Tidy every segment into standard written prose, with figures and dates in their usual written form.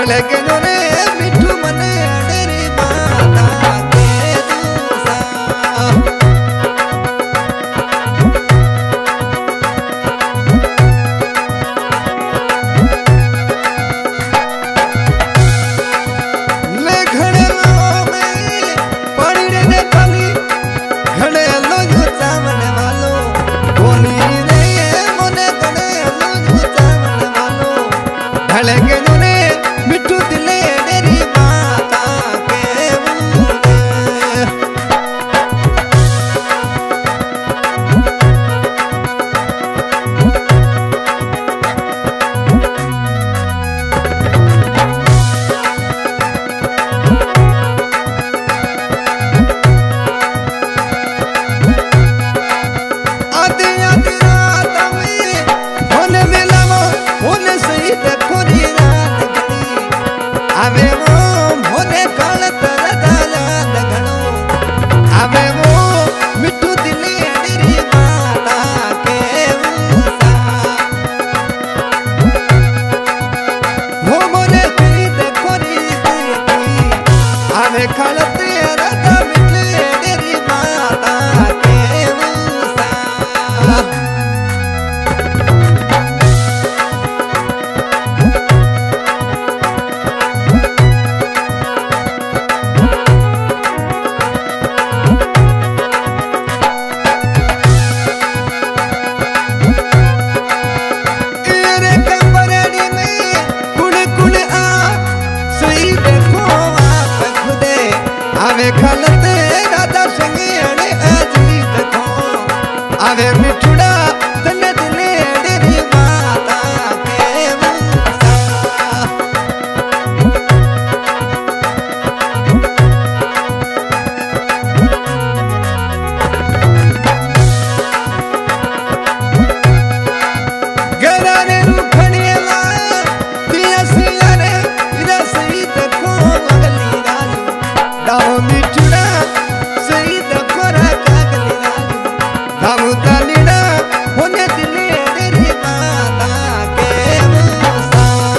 ढले के जो रे मिठू मने अडेरी माता के दूसा ले घड़े लो में पड़ी रे खाली घड़े लो जो चावने वालो कोनी रे मोने घड़े लो जो चावने वालो ढले के जो रे मिठू दिले डेरी माता के आधी आधी रात में होने मिलावो होने सही देखो री रात घड़ी आवे वो होने काल तरदा याद घणो आवे वो मिठू दिले डेरी माता के उसा हो मोने सही देखो री देखी आवे काल तरदा मिठू डेरी माता के उसा तेरे कमरेडी में कुड़ कुड़ आ सही देखो आप खुदे आवे खलते राधा संगे अड़े अजी देखो आवे मिठुड़ा तने दिले डेरी माता के मुसा गरारे रूखड़िया पिया सिया रे इरा सही देखो अगली राजू दाओ मिठुड़ा सही देखो रा अगली राजू दाऊ तालीड़ा होने दिले डेरी माता के मुसा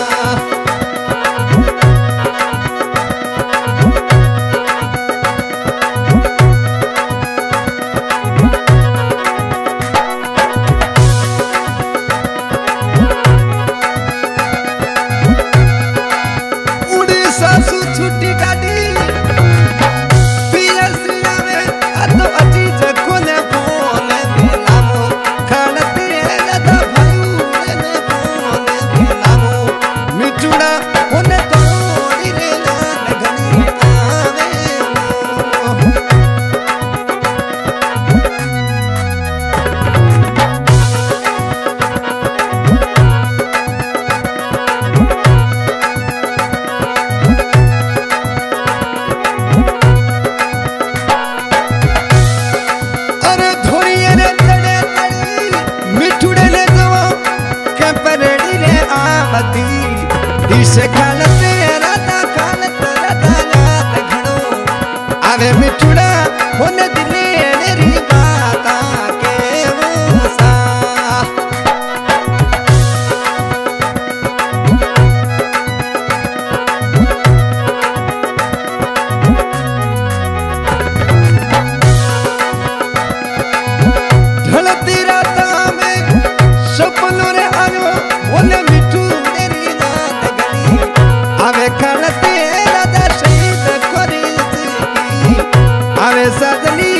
उड़ीसा सु छुट्टी गाड़ी पिया सिया रे अतो अची जको ने फोन मिलामो खड़ते लदा भाई ने फोन मिलामो मिठुड़ा होने तोड़ी रे लाल घनी आवे वो अरे धोरिये रे तड़े तड़ी मिठुड़े ने जवा के परेड़ी रे आमती दिसे खालते राधा याद घणो आवे मिठुड़ा होने दिले डेरी माता के मुसा ढलती राता में सपनों रे आयो ओने मिठू डेरी रात घड़ी आवे खड़ते राधा शहीद करी आवे सजनी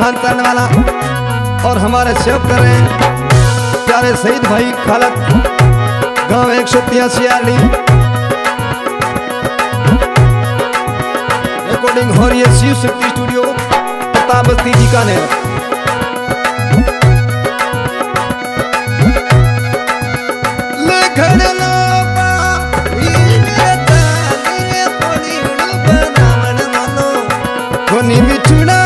महान चरण वाला और हमारे सेव कर रहे हैं प्यारे शहीद भाई खालक गांव 183 आली। रिकॉर्डिंग हो रही है शिव शक्ति स्टूडियो प्रताप बस्ती बीकानेर। कोनी मिठुड़ा